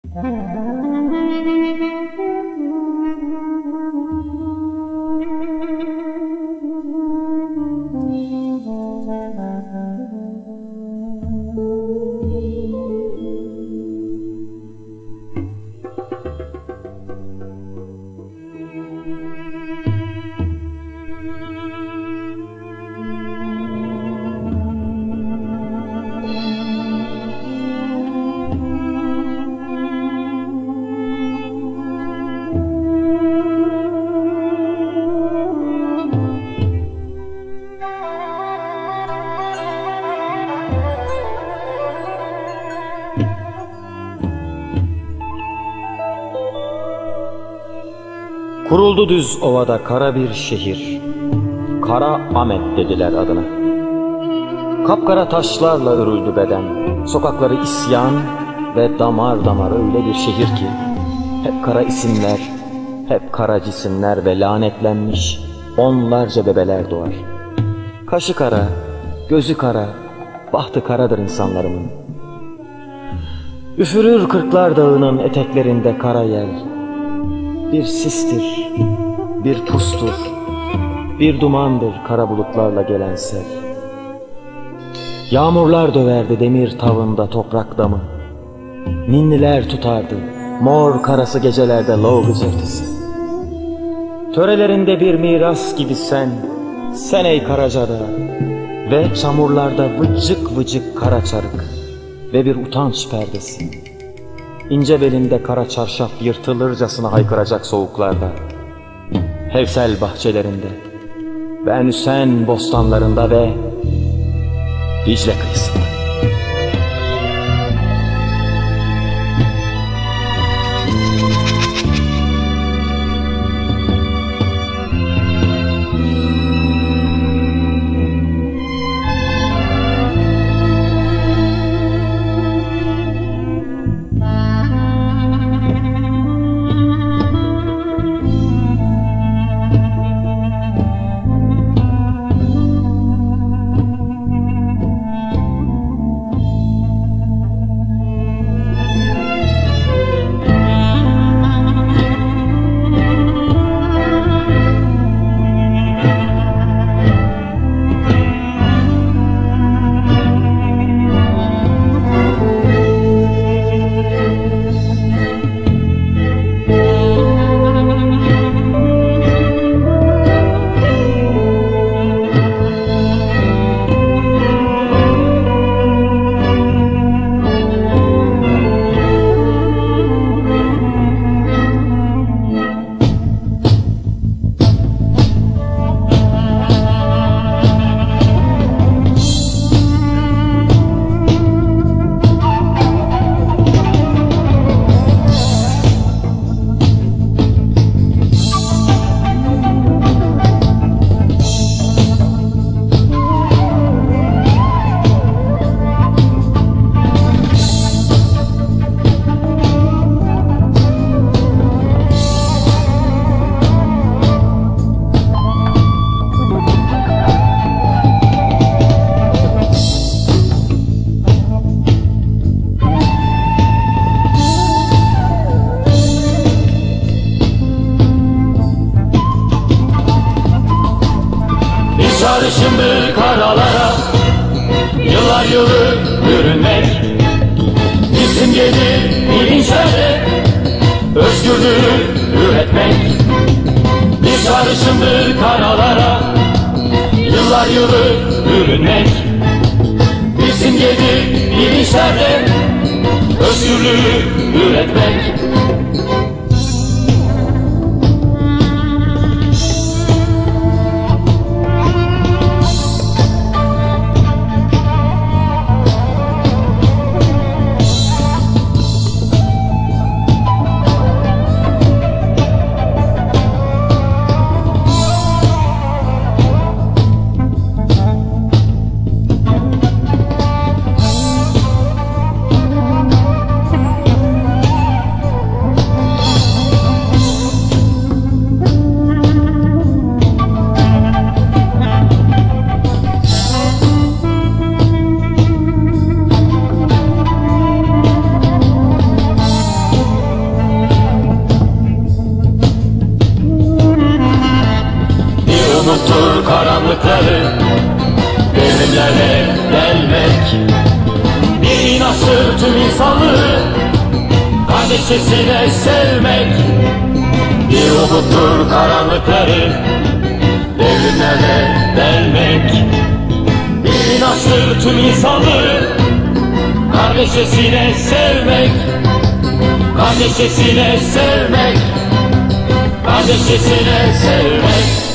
Kuruldu düz ovada kara bir şehir, Kara Ahmet dediler adına. Kapkara taşlarla örüldü beden, sokakları isyan ve damar damar öyle bir şehir ki, hep kara isimler, hep kara cisimler ve lanetlenmiş onlarca bebeler doğar. Kaşı kara, gözü kara, bahtı karadır insanlarımın. Üfürür Kırklar Dağı'nın eteklerinde kara yel. Bir sistir, bir pustur, bir dumandır kara bulutlarla gelen sel. Yağmurlar döverdi demir tavında toprak damı. Ninniler tutardı mor karası gecelerde lov gıcırtısı. Törelerinde bir miras gibi sen ey Karacada, ve çamurlarda vıcık vıcık kara çarık ve bir utanç perdesi. İnce belinde kara çarşaf yırtılırcasına haykıracak soğuklarda, Hevsel bahçelerinde ve Enüsen bostanlarında ve Dicle kıyısında. Sarışındır karalara yıllar yılı bürünmek, bizim gelir bilinçlerle özgürlüğü üretmek. Bir sarışındır karalara yıllar yılı bürünmek, bizim gelir bilinçlerle özgürlüğü üretmek. karanlıkları devrimlerle delmek. Bir inançtır tüm insanlığı kardeşçesine sevmek. Bir umuttur karanlıkları devrimlerle delmek. Bir inançtır tüm insanlığı kardeşçesine sevmek. Kardeşçesine sevmek. Kardeşçesine sevmek.